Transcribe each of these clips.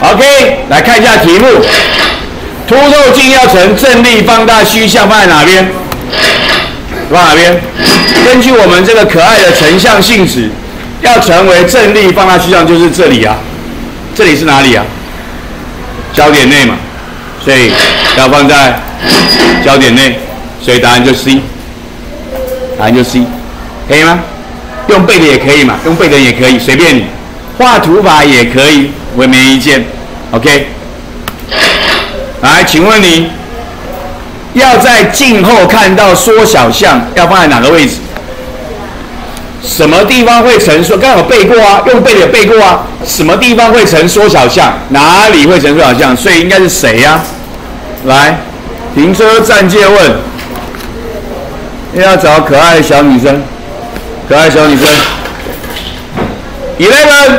OK， 来看一下题目，凸透镜要成正力放大虚像放在哪边？放哪边？根据我们这个可爱的成像性质，要成为正力放大虚像就是这里啊。这里是哪里啊？焦点内嘛，所以要放在焦点内，所以答案就 C。答案就 C， 可以吗？用背的也可以嘛，用背的也可以，随便你。画图法也可以，我也没意见。OK。来，请问你要在镜后看到缩小像，要放在哪个位置？什么地方会成缩？刚刚有背过啊，用背的有背过啊。什么地方会成缩小像？哪里会成缩小像？所以应该是谁呀？来，停车暂借问。要找可爱的小女生，可爱小女生。11，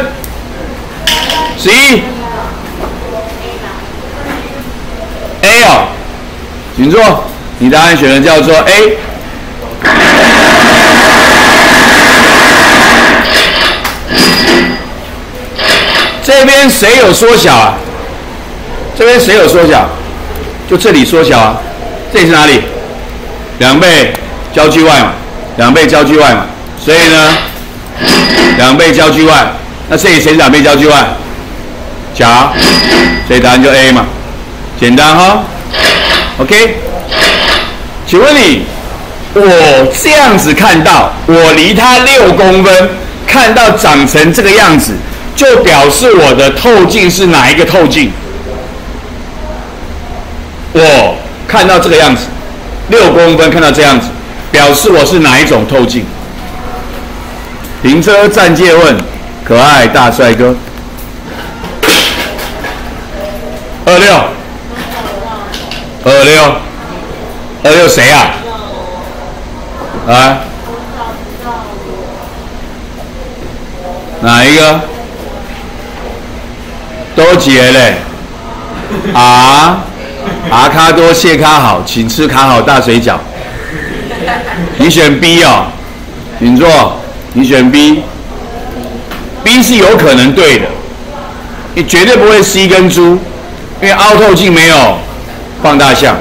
11 A 哦，请坐。你答案选的叫做 A。这边谁有缩小啊？这边谁有缩小？就这里缩小啊。这里是哪里？2倍焦距外嘛，2倍焦距外嘛。所以呢，2倍焦距外。那这里谁是2倍焦距外？甲，所以答案就 A 嘛，简单哈。OK， 请问你，我这样子看到，我离它6公分，看到长成这个样子，就表示我的透镜是哪一个透镜？我看到这个样子，6公分看到这样子，表示我是哪一种透镜？停车暂借问，可爱大帅哥。26谁啊？啊？哪一个？都结嘞。阿卡多谢卡好，请吃卡好大水饺。你选 B 哦，请坐。你选 B。B 是有可能对的，你绝对不会 C 跟猪，因为凹透镜没有放大项。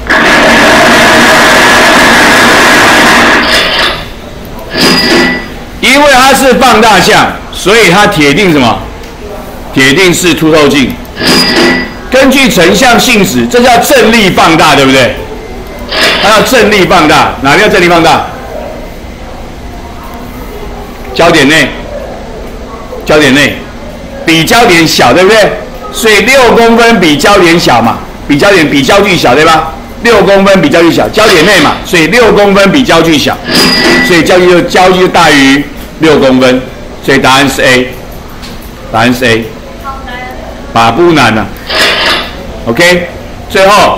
因为它是放大项，所以它铁定什么？铁定是凸透镜。根据成像性质，这叫正力放大，对不对？它叫正力放大，哪个叫正力放大？焦点内，焦点内，比焦点小，对不对？所以6公分比焦点小嘛，比焦距小，对吧？6公分比焦距小，焦点内嘛，所以6公分比焦距小，所以焦距就大于6公分，所以答案是 A， 答案是 A， 把不难啊。OK， 最后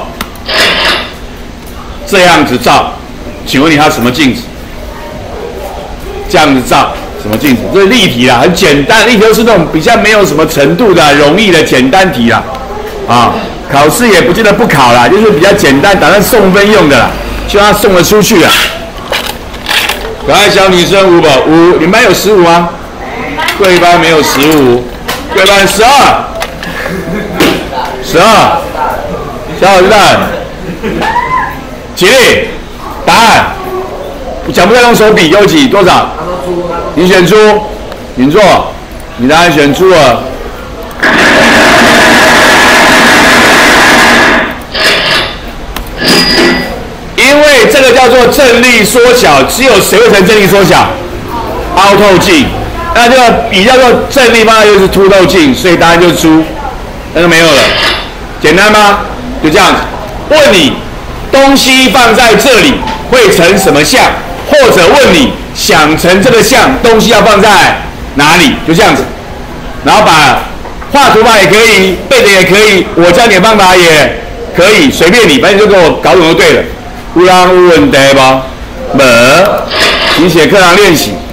这样子照，请问你它什么镜子？这样子照什么镜子？这是例题啦，很简单，例题都是那种比较没有什么程度的、容易的简单题啦。啊，考试也不见得不考啦，就是比较简单，打算送分用的啦，希望它送得出去啦。可爱小女生5吧，5，你们班有15吗？贵班没有15，贵班12，小伙子们，起立，答案，讲不要用手比，优几多少？你选出，请坐，你答案选出了。因为这个叫做正力缩小，只有谁会成正力缩小？凹透镜。那这个比较做正力放大就是凸透镜，所以答案就是猪，那就没有了。简单吗？就这样子。问你，东西放在这里会成什么像？或者问你，想成这个像，东西要放在哪里？就这样子。然后把画图法也可以，背的也可以，我教你的方法也可以，随便你，反正就给我搞懂就对了。有人有问题吗？没，请写课堂练习。